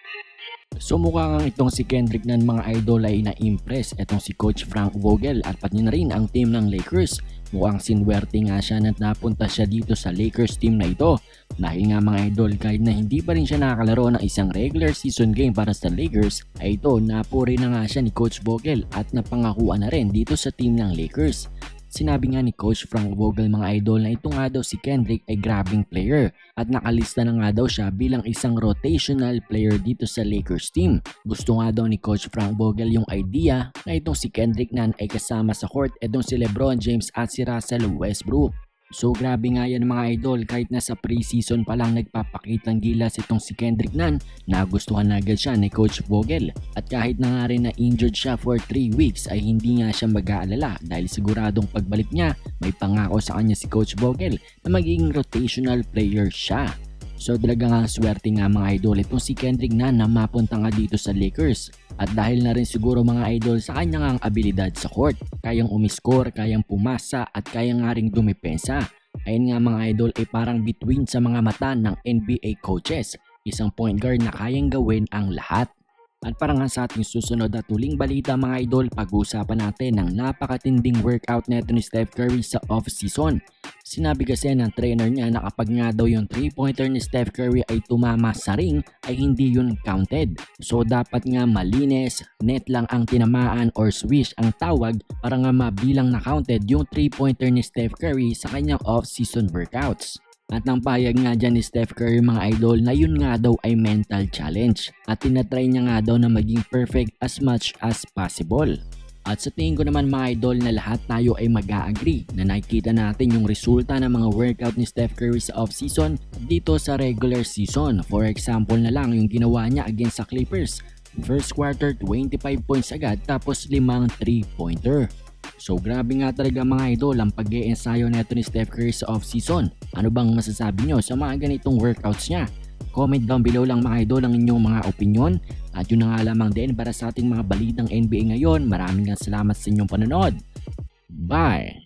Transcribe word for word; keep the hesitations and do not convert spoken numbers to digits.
So mukha ngang itong si Kendrick Nunn mga idol ay na-impress itong si Coach Frank Vogel at pati na rin ang team ng Lakers. Mukhang sinwerte nga siya na napunta siya dito sa Lakers team na ito. Dahil nga mga idol, kahit na hindi pa rin siya nakakalaro ng isang regular season game para sa Lakers, ay ito napuri na nga siya ni Coach Vogel at napangakuan na rin dito sa team ng Lakers. Sinabi nga ni Coach Frank Vogel mga idol na ito nga daw si Kendrick ay grabing player at nakalista na nga daw siya bilang isang rotational player dito sa Lakers team. Gusto nga daw ni Coach Frank Vogel yung idea na itong si Kendrick Nunn ay kasama sa court itong si LeBron James at si Russell Westbrook. So grabe nga yan mga idol, kahit nasa preseason pa lang nagpapakitang gilas itong si Kendrick Nunn, nagustuhan na agad siya ni Coach Vogel. At kahit na nga rin na injured siya for three weeks ay hindi nga siya mag-aalala dahil siguradong pagbalik niya may pangako sa kanya si Coach Vogel na magiging rotational player siya. So talaga nga swerte nga mga idol itong si Kendrick Nunn na mapunta nga dito sa Lakers. At dahil na rin siguro mga idol sa kanya nga ang abilidad sa court, kayang umiscore, kayang pumasa at kayang nga ring dumipensa. Ayun nga mga idol ay parang between sa mga mata ng N B A coaches, isang point guard na kayang gawin ang lahat. At para nga sa ating susunod at huling balita mga idol, pag-uusapan natin ng napakatinding workout neto ni Steph Curry sa off-season. Sinabi kasi ng trainer niya na kapag nga daw yung three pointer ni Steph Curry ay tumama sa ring ay hindi yun counted. So dapat nga malinis, net lang ang tinamaan or swish ang tawag para nga mabilang na counted yung three pointer ni Steph Curry sa kanyang off-season workouts. At nang pahayag nga dyan ni Steph Curry mga idol na yun nga daw ay mental challenge at tinatry niya nga daw na maging perfect as much as possible. At sa tingin ko naman mga idol na lahat tayo ay mag-a-agree na nakikita natin yung resulta ng mga workout ni Steph Curry sa off-season dito sa regular season. For example na lang yung ginawa niya against sa Clippers. First quarter twenty-five points agad tapos limang three pointer. So grabe nga talaga mga idol ang pag-e-ensayo neto ni Steph Curry sa off-season. Ano bang masasabi nyo sa mga ganitong workouts niya? Comment down below lang mga idol ang inyong mga opinion. At yun na nga lamang din para sa ating mga balitang N B A ngayon. Maraming salamat sa inyong panonood. Bye!